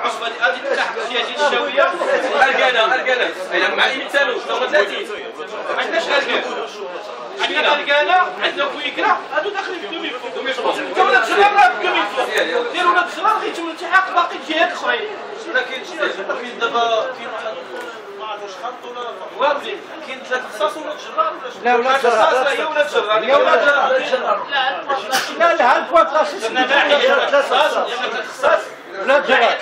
العصبه غادي تفتح السياسيه الشاويه اركانه مع مثالو شنو 30 ما عندناش عندنا الرجاله عندنا كويكره هادو داخلين في دومي فون ولاد الشباب راه في دومي فون ديروا ولاد الشباب غيتم الالتحاق باقي الجهات الاخرين ولكن دابا كاين ما عرفوش خط ولا واضحين كاين 3 خصاص ولا جرار ولا لا ولاد جرار هي ولاد جرار هي ولاد جرار لا لا البوطاش درنا ناحيه 3 خصاص ولاد جرار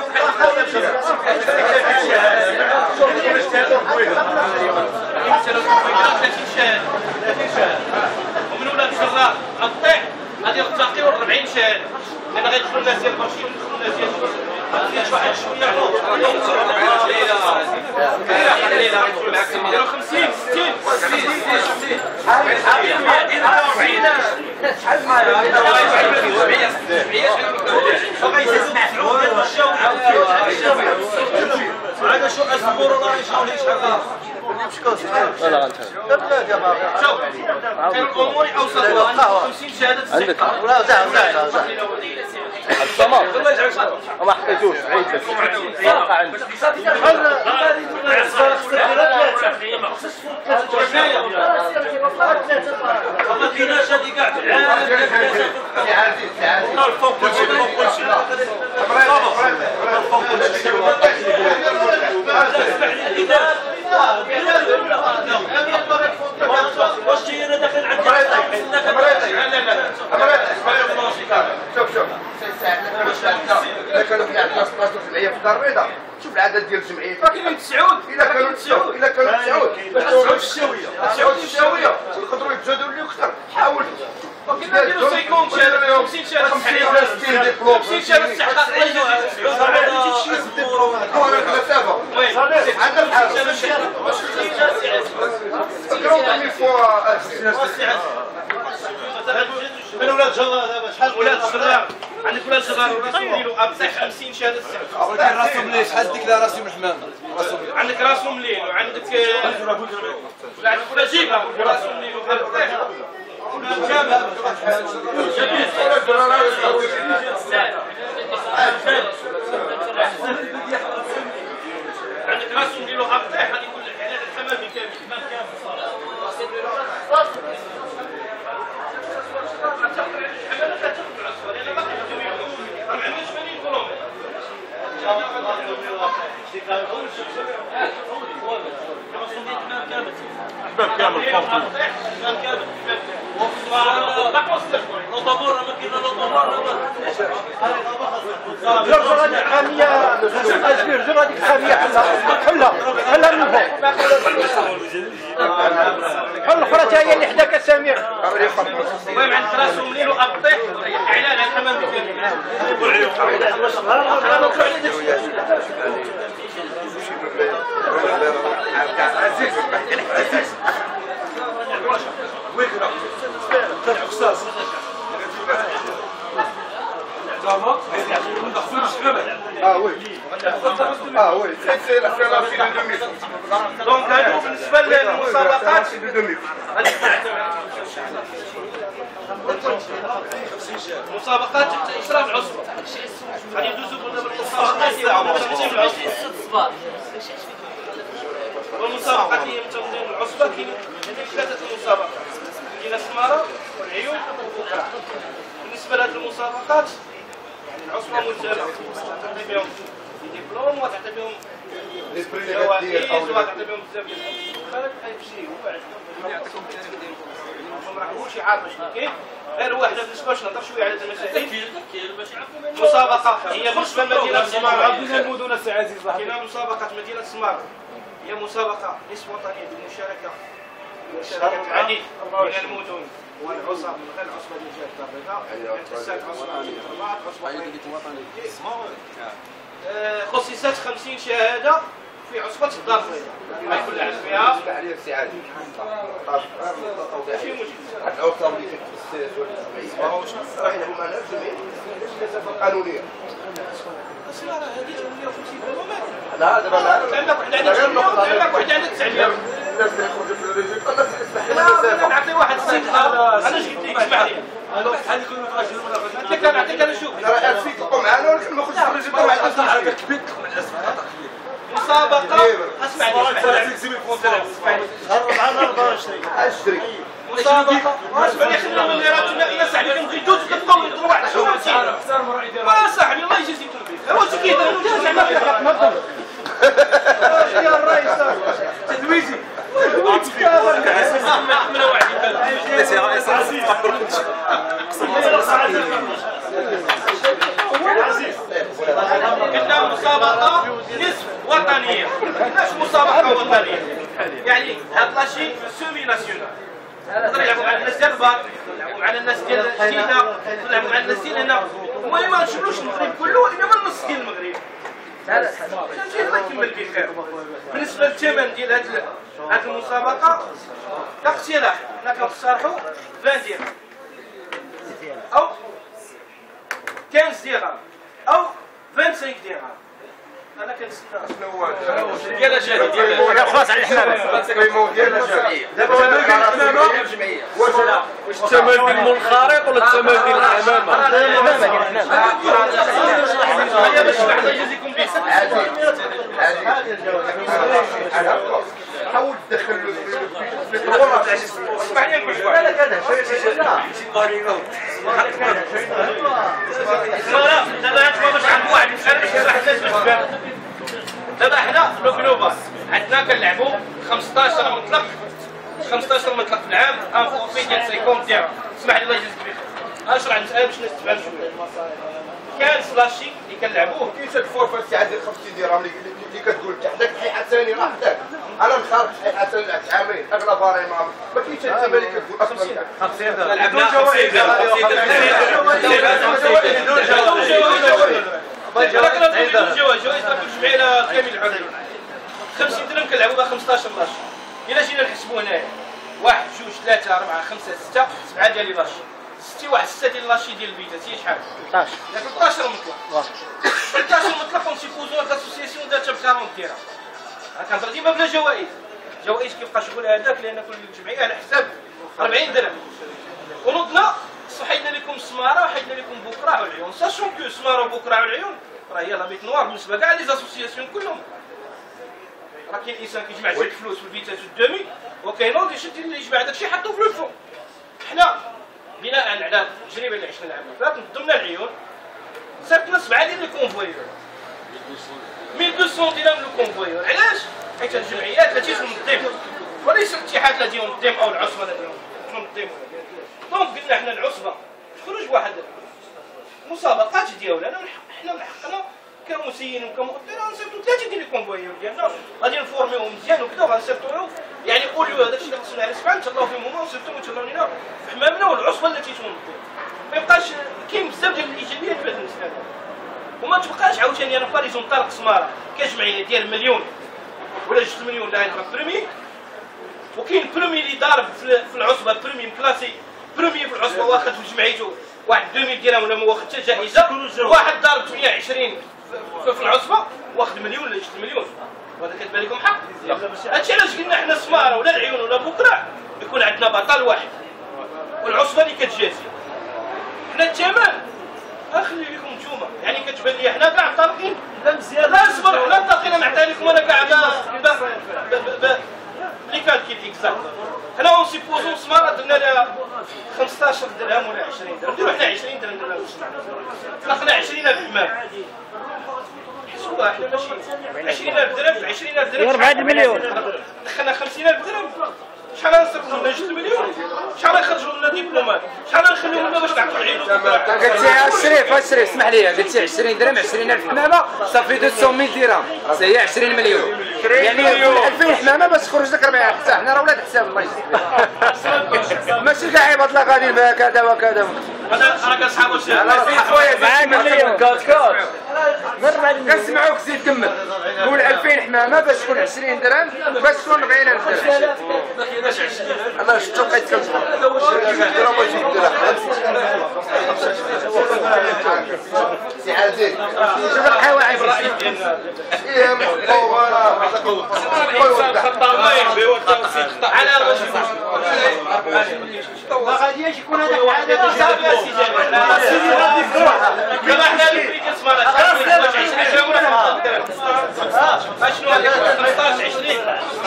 ومن ولاد الجرار الطيح غادي يرتقيو ل 40 شهاده لان غيدخلوا الناس ديال المارشي ويدخلوا الناس ديال واحد شويه ديروا 50 60 هذا شو اسبور الله يشاور شحال لا لا يا بابا شوف خير الامور اوسطها 50 شهاده الثقه ولا زعما السمار ما حطيتوش عيد صراحه عندك ما كايناش هذه كاع فوق كل شيء واش جاي انا داخل عندك شوف الا كانوا في عندنا 16 جمعيه في الدار البيضاء شوف العدد ديال الجمعيات كاينين 9 الا كانوا 9 باش 9 في الشاويه يقدروا يتزادوا لي اكثر حاول كنا نديروا 50 شهاده 50 شهاده 60 ديبلوم 50 شهاده استحقاق من ولاد جرار دابا شحال ولاد جرار عندك ولاد جرار نديروا ابطح 50 شهاده استحقاق كاين راسهم مليح شحال ديكلاراسيون من الحمام عندك راسهم مليل وعندك عندك ولا جيبه راسهم مليل وابطح عندك راسهم مليل وابطح هذه كل الحلال الحمامي كامل حباب كامل جرجر هذيك حامية أجبير جرجر هذيك حامية حلها من فوق حل الأخرى هي اللي حداك سمير المهم عندك راسهم مليل وأبطيح إعلان عن الحمام دونك هادو بالنسبه للمسابقات مسابقات إشراف العصبة غادي يدوزو بالمسابقات والمسابقات هي من تنظيم العصبة كاين 3 المسابقات كاين السمارة والعيون والقرع بالنسبة لهذه المسابقات يعني العصبة ملزمة تعطي بهم دبلوم وتعطي بهم جوائز وتعطي بهم بزاف ديال الخارج غيمشي هو ما راهوش عارف شنو كاين غير واحد بالنسبه باش نهضر شويه على المسائل مسابقه هي بالنسبه لمدينه سماره عطينا المدن السي عزيز كاينه مسابقه مدينه سماره هي مسابقه نصف وطنيه بالمشاركه العديد من المدن والعصب من غير العصبه ديال جهه الدار البيضاء تسعه عصبات الرباط عصبه خصصت 50 شهاده في عصبة الدار البيضاء كل عام فيها عليه السي عزيز ماشي مشكل العصام اللي كتخصص والجمعيه واش راه هما ناس جمعيه قانونيه لا دابا عندك واحد عندك 900 الناس اللي يخرجوا في الريزلت الناس اللي تسمح لا نعطي واحد السيد انا اش قلت لك اسمح لي نعطيك انا شوف انا راه فيك تبقوا معنا ولكن ما خصش الريزلت مع الاسف مسابقه اسمعني اشتري مسابقه اسمعني خلينا من اللي راه تما الى صاحبي كنزيدوش كتبقاو يضربوا على شو ما صاحبي الله يجازيك الخير هو سكيت زعما يا الرئيس تدويجي من قلنا مسابقة نصف وطنية ماش مسابقة وطنية يعني هاد لاشي سومي ناسيونال نقدر يلعبوا مع الناس ديال البار يلعبوا مع الناس ديال جديدة يلعبوا مع الناس ديال هنا المهم ما نشملوش المغرب كله انما النص ديال المغرب فهمتي الله يكمل بخير بالنسبة للثمن ديال هاد المسابقة كاقتراح حنا كنقترحوا 20 درهم أو 15 درهم أو 25 درهم أنا كنستنى شنو هو ديال شهادة ديال خلاص على الحمامة ديال الجمعية دابا واش الثمن ديال المنخرط ولا الثمن ديال الحمامة؟ هذا باش الله يجازيكم به حاول تدخل في اسمعني نقول شويه لا دابا انتما باش عند واحد المسألة باش يشرح الناس باش تفهم دابا حنا في لوكلوبا عندنا كنلعبوا 15 مطلق 15 مطلق في العام ان فورفي ديال 50 درهم اسمح لي الله يجازيك بخير اشرح المسألة باش الناس تفهم شويه كان سلاشي اللي كنلعبوه كاين شي الفورفا تاع ديال 50 درهم اللي كتقول حداك صحيحه ثاني راه حداك انا مخارج صحيحه ثاني لعبت عامين اغلى فاري ما كاينش الثمن اللي كتقول اصلا 50 درهم لعبنا 50 درهم الجوائز راكم جمعيه كامل العدد 50 درهم كنلعبوا بها 15 لاشي الا جينا نحسبوا هنايا 1 2 3 4 5 6 7 ديال لاشي 6 ديال لاشي ديال البيتات هي شحال 13 مطلق 13 مطلق ونسيبوزو هاد لاسوسياسيون دارتها ب 40 درهم كنهضر ديما بلا جوائز جوائز كيبقى شغل هذاك لان كل جمعيه على حساب 40 درهم ونوضنا حيدنا لكم السماره وحيدنا لكم بكره والعيون ساشون كو السماره وبكره والعيون راه هي لا بيت نوار بالنسبه كاع لي زاسوسياسيون كلهم راه كاين انسان كيجمع شويه فلوس في الفيتاس والدومي وكاين اللي يشد اللي يجمع داكشي يحطو في الفون حنا بناء على التجربه اللي عشنا العام اللي فات نضمنا العيون صيفطنا 7 ديال لي كونفويور 1200 درهم لو كونفويور علاش؟ حيت الجمعيات لا تيجي منظم وليس الاتحاد لا ديال منظم او العصبه لا ديال منظم دونك قلنا حنا العصبه تخرج واحد مسابقات ديالنا حنا من حقنا كمسيين وكمؤثرين نصيفطوا 3 ديال لي كونفويور ديالنا غادي نفورميوهم مزيان وكذا وغنصيفطوهم يعني نقولوا هذاك الشيء اللي خصنا على سبعه نتهلاو فيهم هما ونصيفطوهم نتهلاو لينا في حمامنا والعصبه التي تنظم ما يبقاش كاين بزاف ديال الايجابيات في هذا المساله وما تبقاش عاوتاني انا فاريزون طارق سماره كجمعيه ديال مليون ولا 2 مليون لا يدخل بريمي وكاين بريمي اللي ضارب في العصبه بريمي مكلاسي بريمي في العصبه واخد في جمعيته واحد 2000 درهم ولا ما واخد حتى جائزه واحد ضارب 120 في العصبه واخد مليون ولا 2 مليون وهذا كتبان لكم حق هادشي علاش قلنا حنا سماره ولا العيون ولا بكره يكون عندنا بطل واحد والعصبه اللي كتجازي حنا الثمن اخلي لكم نتوما يعني كتبان لي حنا كاع طارقين مزيان لا اصبر حنا طارقين نعطي لكم انا كاع لي كالكيل اكزاكت حنا اون سيبوزون سماره درنا لها 15 درهم ولا 20 درهم نديرو حنا 20 درهم درنا طلقنا 20000 حمام حسبوها حنا ماشي 20000 درهم 20000 درهم 4 مليون دخلنا 50000 درهم شحال غنصرفوا لنا 2 مليون شحال غيخرجوا لنا دبلومات شحال غنخليو لنا باش نعطيو العيون قلتي الشريف اسمح لي قلتي 20 درهم 20000 حمامه صافي 200000 درهم هي 20 مليون يعني 2000 حمامه باش تخرج لك 4 حتى حنا راه ولاد حساب الله يجزيك ماشي كاع عباد الله غاديين كذا وكذا هذا راه كنصحابوا الشيخ خويا 4 مليون كنسمعوك زيد كمل قول 2000 حمامه باش تكون 20 درهم باش تكون 40000 درهم انا شفتو بقيت كنصبر سي عزيز شوف القواعد ايه محقوق على ما غاديش يكون هذا العدد سيدي غادي يفرح كما حنا اللي كنسمع شنو هذيك 15 20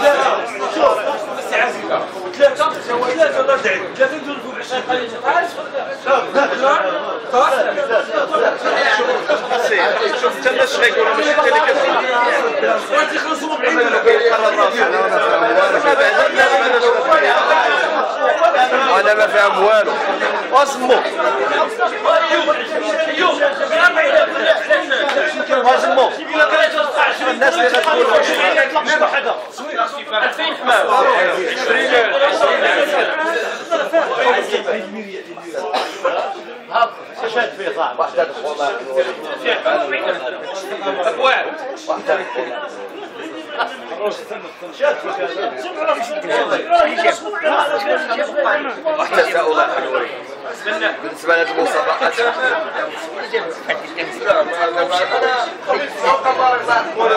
ثلاثة الله يدعي ثلاثة نديروا ب 20 شوف حتى الناس غيقولوا ماشي انت اللي كتقول غادي يخلصوا 40 انا ما فاهم والو اصمو اصمو الناس اللي غتقول 2000 حمام 20 شاد فيه صاحب واحدة الخومات أبواب واحد تساؤل حلوي بالنسبه لهذه المسابقات